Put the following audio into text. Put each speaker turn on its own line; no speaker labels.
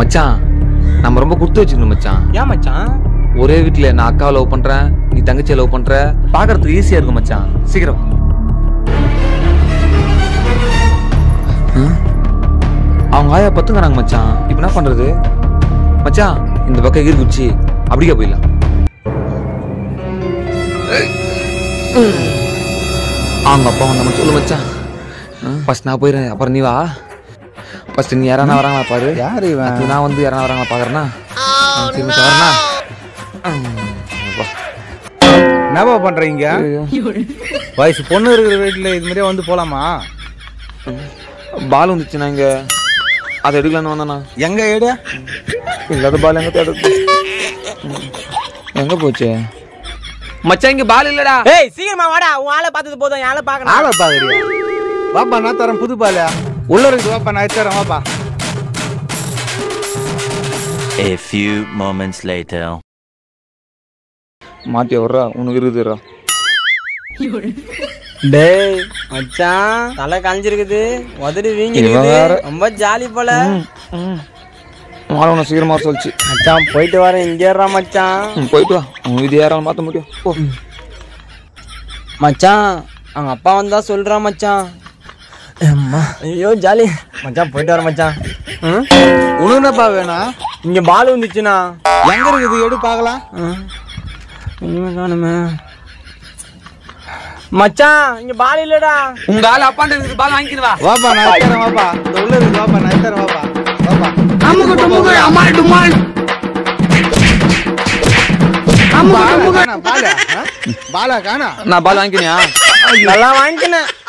மச்சான் நம்ம ரொம்ப குடுத்து வச்சிருக்கணும் மச்சான்.
ஏன் மச்சான்?
ஒரே வீட்டுல நான் அக்காவை லவ் பண்றேன், நீ தங்கச்சியை லவ் பண்ற, பாக்குறதுக்கு ஈஸியா இருக்கும் மச்சான். சீக்கிரம். அவங்க ஆயா பத்துங்கிறாங்க மச்சான். இப்ப என்ன பண்றது மச்சான்? இந்த பக்கம் எகிரி குச்சி அப்படியே போயிடலாம். அவங்க அப்பா வந்த சொல்லு மச்சான். ஃபர்ஸ்ட் நான் போயிடுறேன், அப்புறம் நீ வா. ஃபர்ஸ்ட் நீ யாரானா வராங்களா பாரு.
யாரு இவன்?
நான் வந்து யாரானா வராங்களா பாக்குறேன்னா வரனா.
என்னப்பா பண்றீங்க? வயசு பொண்ணு இருக்கிற வீட்டுல இது மாதிரியே வந்து போலாமா?
பால் வந்துச்சுண்ணா இங்க, அதை எடுக்கலான்னு வந்தாண்ணா.
எங்க எடு?
இல்லாத பால் எங்க தேடுறது? எங்க போச்சு மச்சான்? இங்க பால் இல்லடா.
ஏய் சீக்கிரமா வாடா, உன் ஆளை பார்த்தது போதும், என் ஆளை பார்க்கணும்.
ஆளை பாக்குறியா? வாப்பா நான் தரேன் புது பால். உள்ள இருக்கு வாப்பா, நான் தரேன் வாப்பா.
A few moments later.
மாத்தி வர்றா, உனக்கு இருக்குதுடா.
டேய் மச்சான், தலை கஞ்சிருக்குது, உதடு வீங்கிருக்குது, ரொம்ப ஜாலி போல.
மாலை சீக்கிரமா சொல்லிச்சு.
மச்சான் போயிட்டு வரேன், இங்கே ஏறா மச்சான்.
போயிட்டு வா, உங்க இது யாராலும் மாத்த முடியும். போ
மச்சான், அவங்க அப்பா வந்தா சொல்றான் மச்சான். ஐயோ ஜாலி மச்சான், போயிட்டு வரேன் மச்சான்.
உனக்கு என்னப்பா வேணும்?
இங்க பால் வந்துச்சுண்ணா.
எங்க இருக்குது எடு பாக்கலாம்.
இனிமே காணுமே மச்சான், இங்க பால் இல்லடா.
உங்க ஆளு அப்பாண்ட இருக்கு, பால் வாங்கிட்டு வா.
வாப்பா நான் தரேன் வாப்பா. இந்த உள்ள இருக்கு வாப்பா, நான் தரேன் வாப்பா. வாப்பா
அம்முக்கு டும்முக்கு அம்மாள் டும்மாள்.
பாலா காணா?
நான் பால் வாங்கிக்கினியா?
நல்லா வாங்கிக்கினேன்.